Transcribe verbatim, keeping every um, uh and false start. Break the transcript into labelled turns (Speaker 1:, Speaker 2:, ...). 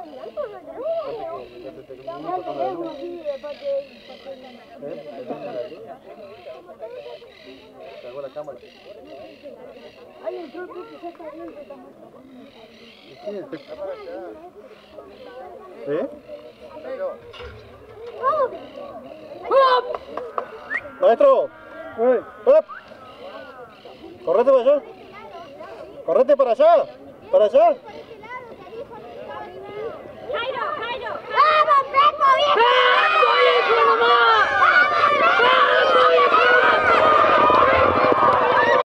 Speaker 1: ¿Eh? Maestro, ¡up! Correte para allá, correte para allá, para allá.